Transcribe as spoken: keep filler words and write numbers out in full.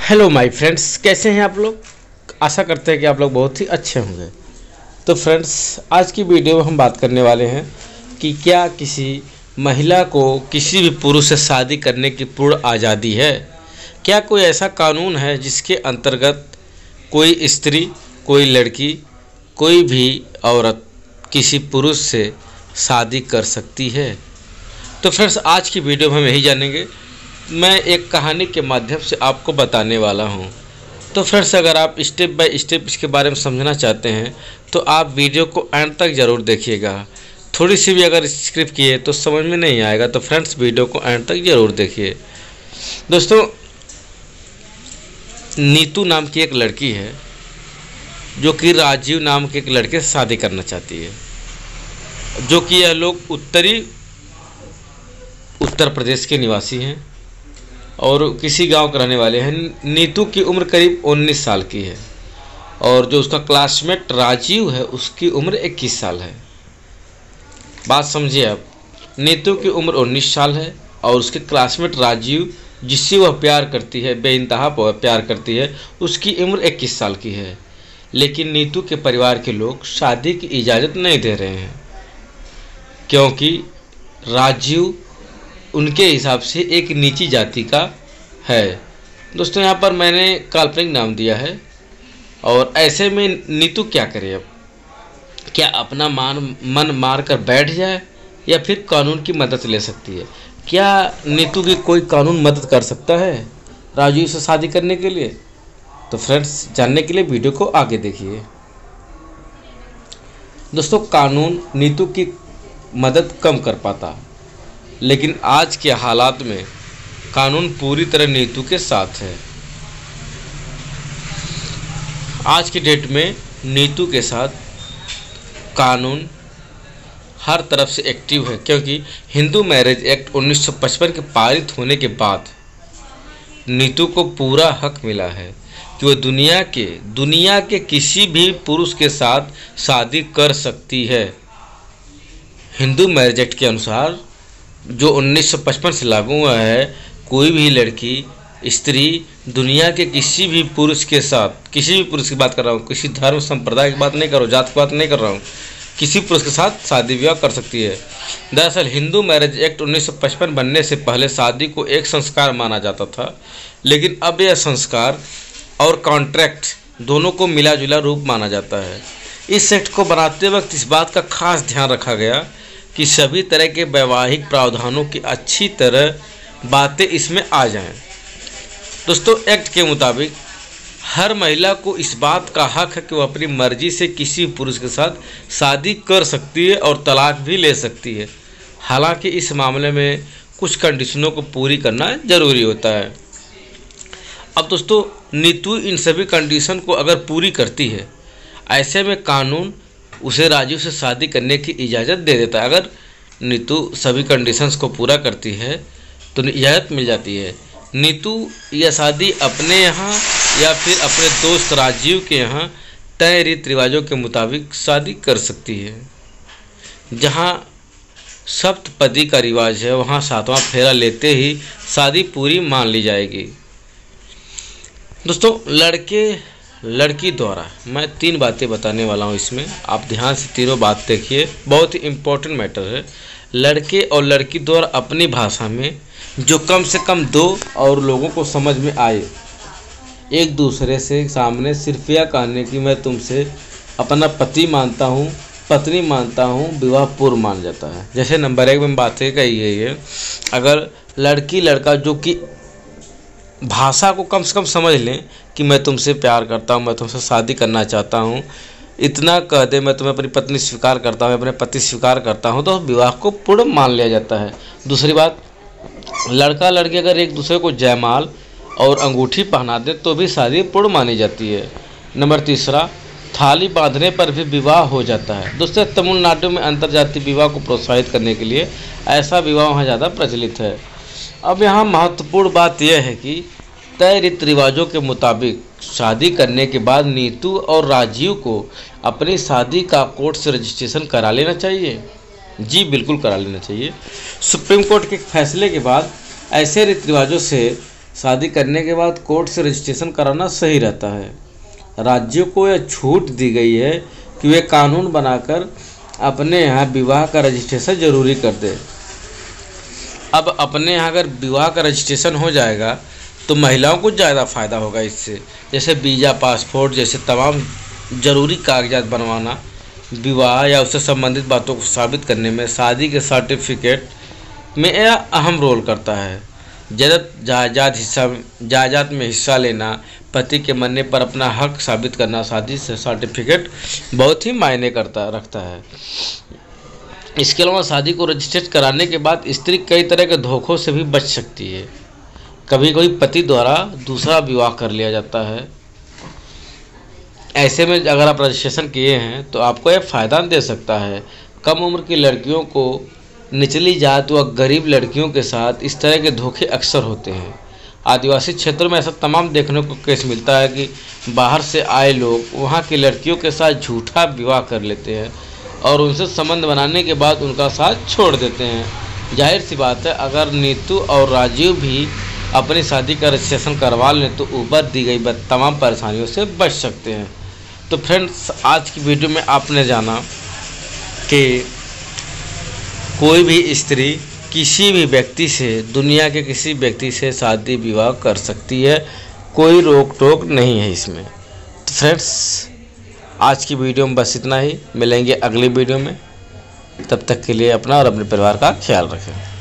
Hello my friends, कैसे हैं आप लोग। आशा करते हैं कि आप लोग बहुत ही अच्छे होंगे। तो फ्रेंड्स, आज की वीडियो में हम बात करने वाले हैं कि क्या किसी महिला को किसी भी पुरुष से शादी करने की पूर्ण आज़ादी है। क्या कोई ऐसा कानून है जिसके अंतर्गत कोई स्त्री, कोई लड़की, कोई भी औरत किसी पुरुष से शादी कर सकती है। तो फ्रेंड्स, आज की वीडियो में हम यही जानेंगे। मैं एक कहानी के माध्यम से आपको बताने वाला हूं। तो फ्रेंड्स, अगर आप स्टेप बाय स्टेप इसके बारे में समझना चाहते हैं तो आप वीडियो को एंड तक ज़रूर देखिएगा। थोड़ी सी भी अगर स्किप किए तो समझ में नहीं आएगा। तो फ्रेंड्स, वीडियो को एंड तक ज़रूर देखिए। दोस्तों, नीतू नाम की एक लड़की है जो कि राजीव नाम के एक लड़के से शादी करना चाहती है, जो कि यह लोग उत्तरी उत्तर प्रदेश के निवासी हैं और किसी गांव के रहने वाले हैं। नीतू की उम्र करीब उन्नीस साल की है और जो उसका क्लासमेट राजीव है उसकी उम्र इक्कीस साल है। बात समझिए आप, नीतू की उम्र उन्नीस साल है और उसके क्लासमेट राजीव, जिससे वह प्यार करती है, बेइंतहा प्यार करती है, उसकी उम्र इक्कीस साल की है। लेकिन नीतू के परिवार के लोग शादी की इजाज़त नहीं दे रहे हैं, क्योंकि राजीव उनके हिसाब से एक नीची जाति का है। दोस्तों, यहाँ पर मैंने काल्पनिक नाम दिया है। और ऐसे में नीतू क्या करे अब? क्या अपना मान मन मार कर बैठ जाए या फिर कानून की मदद ले सकती है? क्या नीतू की कोई कानून मदद कर सकता है राजीव से शादी करने के लिए? तो फ्रेंड्स, जानने के लिए वीडियो को आगे देखिए। दोस्तों, कानून नीतू की मदद कम कर पाता, लेकिन आज के हालात में कानून पूरी तरह नीतू के साथ है। आज की डेट में नीतू के साथ कानून हर तरफ से एक्टिव है, क्योंकि हिंदू मैरिज एक्ट उन्नीस सौ पचपन के पारित होने के बाद नीतू को पूरा हक मिला है कि वह दुनिया के दुनिया के किसी भी पुरुष के साथ शादी कर सकती है। हिंदू मैरिज एक्ट के अनुसार, जो उन्नीस सौ पचपन से लागू हुआ है, कोई भी लड़की, स्त्री दुनिया के किसी भी पुरुष के साथ, किसी भी पुरुष की बात कर रहा हूँ, किसी धर्म संप्रदाय की बात नहीं कर रहा हूँ, जात की बात नहीं कर रहा हूँ, किसी पुरुष के साथ शादी विवाह कर सकती है। दरअसल हिंदू मैरिज एक्ट उन्नीस सौ पचपन बनने से पहले शादी को एक संस्कार माना जाता था, लेकिन अब यह संस्कार और कॉन्ट्रैक्ट दोनों को मिला जुला रूप माना जाता है। इस एक्ट को बनाते वक्त इस बात का खास ध्यान रखा गया कि सभी तरह के वैवाहिक प्रावधानों की अच्छी तरह बातें इसमें आ जाएं। दोस्तों, एक्ट के मुताबिक हर महिला को इस बात का हक है कि वह अपनी मर्जी से किसी पुरुष के साथ शादी कर सकती है और तलाक भी ले सकती है। हालांकि इस मामले में कुछ कंडीशनों को पूरी करना ज़रूरी होता है। अब दोस्तों, नीतू इन सभी कंडीशन को अगर पूरी करती है, ऐसे में कानून उसे राजीव से शादी करने की इजाज़त दे देता है। अगर नीतू सभी कंडीशंस को पूरा करती है तो इजाज़त मिल जाती है। नीतू यह शादी अपने यहाँ या फिर अपने दोस्त राजीव के यहाँ तय रीति रिवाजों के मुताबिक शादी कर सकती है। जहाँ सप्तपदी का रिवाज है, वहाँ सातवां फेरा लेते ही शादी पूरी मान ली जाएगी। दोस्तों, लड़के लड़की द्वारा मैं तीन बातें बताने वाला हूँ इसमें, आप ध्यान से तीनों बात देखिए, बहुत ही इम्पोर्टेंट मैटर है। लड़के और लड़की द्वारा अपनी भाषा में जो कम से कम दो और लोगों को समझ में आए, एक दूसरे से सामने सिर्फ यह कहने कि मैं तुमसे अपना पति मानता हूँ, पत्नी मानता हूँ, विवाह पूर्व मान जाता है। जैसे नंबर एक में बातें कही गई है, अगर लड़की लड़का जो कि भाषा को कम से कम समझ लें कि मैं तुमसे प्यार करता हूँ, मैं तुमसे शादी करना चाहता हूँ, इतना कह दे, मैं तुम्हें अपनी पत्नी स्वीकार करता हूँ, अपने पति स्वीकार करता हूँ, तो विवाह को पूर्ण मान लिया जाता है। दूसरी बात, लड़का लड़की अगर एक दूसरे को जयमाल और अंगूठी पहना दे तो भी शादी पूर्ण मानी जाती है। नंबर तीसरा, थाली बांधने पर भी विवाह हो जाता है। दोस्तों, तमिलनाडु में अंतर्जातीय विवाह को प्रोत्साहित करने के लिए ऐसा विवाह वहाँ ज़्यादा प्रचलित है। अब यहाँ महत्वपूर्ण बात यह है कि तय रीति रिवाजों के मुताबिक शादी करने के बाद नीतू और राजीव को अपनी शादी का कोर्ट से रजिस्ट्रेशन करा लेना चाहिए। जी बिल्कुल करा लेना चाहिए। सुप्रीम कोर्ट के फैसले के बाद ऐसे रीति रिवाजों से शादी करने के बाद कोर्ट से रजिस्ट्रेशन कराना सही रहता है। राज्यों को यह छूट दी गई है कि वे कानून बनाकर अपने यहाँ विवाह का रजिस्ट्रेशन जरूरी कर दे। अब अपने यहाँ अगर विवाह का रजिस्ट्रेशन हो जाएगा तो महिलाओं को ज़्यादा फ़ायदा होगा इससे, जैसे वीज़ा, पासपोर्ट जैसे तमाम ज़रूरी कागजात बनवाना, विवाह या उससे संबंधित बातों को साबित करने में शादी के सर्टिफिकेट में यह अहम रोल करता है। जब जायदाद हिस्सा जायदाद में हिस्सा लेना, पति के मरने पर अपना हक साबित करना, शादी से सर्टिफिकेट बहुत ही मायने करता रखता है। इसके अलावा शादी को रजिस्ट्रेट कराने के बाद स्त्री कई तरह के धोखों से भी बच सकती है। कभी कभी पति द्वारा दूसरा विवाह कर लिया जाता है। ऐसे में अगर आप रजिस्ट्रेशन किए हैं तो आपको यह फ़ायदा दे सकता है। कम उम्र की लड़कियों को निचली जात व गरीब लड़कियों के साथ इस तरह के धोखे अक्सर होते हैं। आदिवासी क्षेत्रों में ऐसा तमाम देखने को केस मिलता है कि बाहर से आए लोग वहाँ की लड़कियों के साथ झूठा विवाह कर लेते हैं और उनसे संबंध बनाने के बाद उनका साथ छोड़ देते हैं। जाहिर सी बात है, अगर नीतू और राजीव भी अपनी शादी का रजिस्ट्रेशन करवा लें तो ऊपर दी गई तमाम परेशानियों से बच सकते हैं। तो फ्रेंड्स, आज की वीडियो में आपने जाना कि कोई भी स्त्री किसी भी व्यक्ति से, दुनिया के किसी व्यक्ति से शादी विवाह कर सकती है, कोई रोक टोक नहीं है इसमें। तो फ्रेंड्स, आज की वीडियो में बस इतना ही। मिलेंगे अगली वीडियो में, तब तक के लिए अपना और अपने परिवार का ख्याल रखें।